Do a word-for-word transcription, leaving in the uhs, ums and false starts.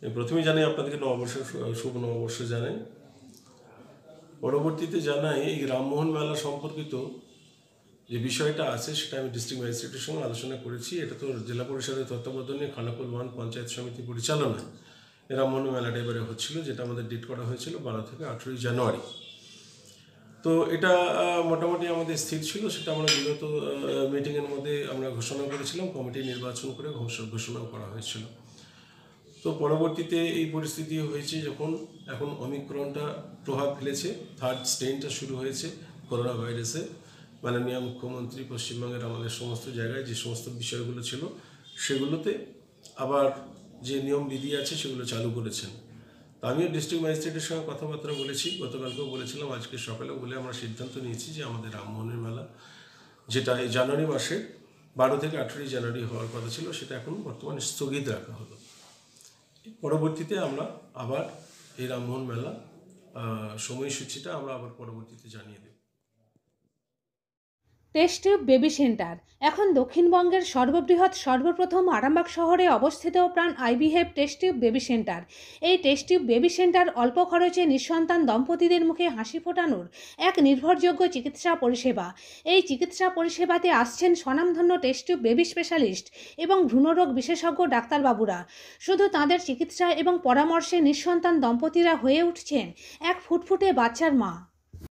প্রথমেই জানাই আপনাদেরকে নববর্ষ, শুভ নববর্ষ জানাই। পরবর্তীতে জানাই এই রামমোহন মেলা সম্পর্কিত যে বিষয়টা আছে সেটা আমি ডিস্ট্রিক্ট ম্যাজিস্ট্রেটের সঙ্গে আলোচনা করেছি। এটা তো জেলা পরিষদের তত্ত্বাবধানে খানাকুল ওয়ান পঞ্চায়েত সমিতি পরিচালনায় এই রামমোহন মেলাটা এবারে হচ্ছিল, যেটা আমাদের ডেট করা হয়েছিল বারো থেকে আঠেরোই জানুয়ারি। তো এটা মোটামুটি আমাদের স্থির ছিল, সেটা আমরা বিগত মিটিংয়ের মধ্যে আমরা ঘোষণা করেছিলাম, কমিটি নির্বাচন করে ঘোষণাও করা হয়েছিল। তো পরবর্তীতে এই পরিস্থিতি হয়েছে যখন এখন অমিক্রনটা প্রভাব ফেলেছে, থার্ড স্ট্রেনটা শুরু হয়েছে করোনা ভাইরাসে। মাননীয় মুখ্যমন্ত্রী পশ্চিমবঙ্গের আমাদের সমস্ত জায়গায় যে সমস্ত বিষয়গুলো ছিল সেগুলোতে আবার যে নিয়ম বিধি আছে সেগুলো চালু করেছেন। তা আমিও ডিস্ট্রিক্ট ম্যাজিস্ট্রেটের সঙ্গে কথাবার্তা বলেছি, গতকালকেও বলেছিলাম, আজকে সকালেও বলে আমরা সিদ্ধান্ত নিয়েছি যে আমাদের রামমোহনের মেলা, যেটা এই জানুয়ারি মাসে বারো থেকে আঠেরোই জানুয়ারি হওয়ার কথা ছিল, সেটা এখন বর্তমানে স্থগিত রাখা হলো। পরবর্তীতে আমরা আবার এই রামমোহন মেলা সময়সূচিটা আমরা আবার পরবর্তীতে জানিয়ে দেব। টেস্ট টিউব বেবি সেন্টার এখন দক্ষিণবঙ্গের সর্ববৃহৎ সর্বপ্রথম আরামবাগ শহরে অবস্থিত Pran IVF test tube baby centre. এই টেস্ট টিউব বেবি সেন্টার অল্প খরচে নিঃসন্তান দম্পতিদের মুখে হাসি ফোটানোর এক নির্ভরযোগ্য চিকিৎসা পরিষেবা। এই চিকিৎসা পরিষেবাতে আসছেন স্বনামধন্য টেস্ট টিউব বেবি স্পেশালিস্ট এবং ভ্রূণরোগ বিশেষজ্ঞ ডাক্তারবাবুরা। শুধু তাঁদের চিকিৎসা এবং পরামর্শে নিঃসন্তান দম্পতিরা হয়ে উঠছেন এক ফুটফুটে বাচ্চার মা।